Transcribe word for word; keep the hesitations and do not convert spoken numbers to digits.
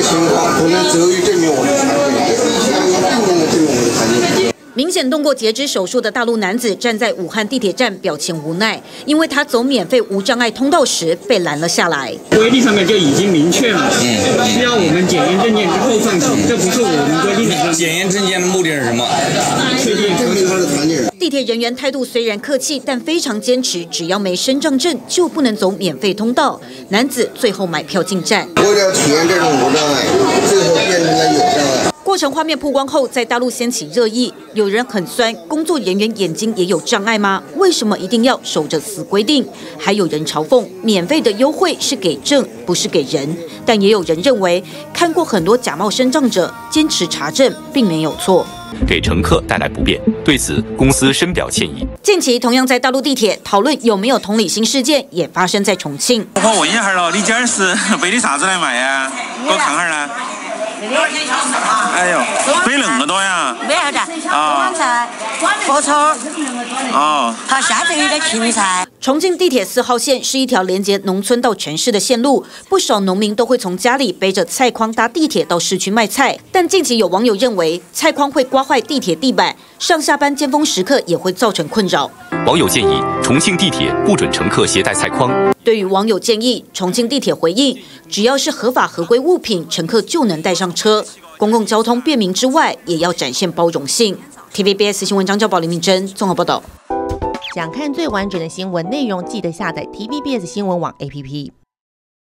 情况不能足以证明我的残疾，这必须要有证明的证明我的残疾。 明显动过截肢手术的大陆男子站在武汉地铁站，表情无奈，因为他走免费无障碍通道时被拦了下来。 规定上面就已经明确了，嗯，需要我们检验证件之后上去，这不是我们规定的。检验证件的目的是什么？确定证明他的残疾人。 地铁人员态度虽然客气，但非常坚持，只要没身障证就不能走免费通道。男子最后买票进站。 为了体验这种无障碍，最后变成了有障碍。 过程画面曝光后，在大陆掀起热议。有人很酸，工作人员眼睛也有障碍吗？为什么一定要守着死规定？还有人嘲讽，免费的优惠是给证，不是给人。但也有人认为，看过很多假冒身障者，坚持查证并没有错。 给乘客带来不便，对此公司深表歉意。 近期同样在大陆地铁讨论有没有同理心事件，也发生在重庆。 我问一下咯，你今儿是背的啥子来卖呀？给我看下呢。哎呦，背那么多呀？ 没啥子，广菜、火葱， 哦， 还下着雨的芹菜。 重庆地铁四号线是一条连接农村到城市的线路，不少农民都会从家里背着菜筐搭地铁到市区卖菜。但近期有网友认为，菜筐会刮坏地铁地板，上下班尖峰时刻也会造成困扰。 网友建议重庆地铁不准乘客携带菜筐。 对于网友建议，重庆地铁回应，只要是合法合规物品，乘客就能带上车。公共交通便民之外，也要展现包容性。T V B S 新闻张教宝、林明珍综合报道。 想看最完整的新闻内容，记得下载 T V B S 新闻网 A P P。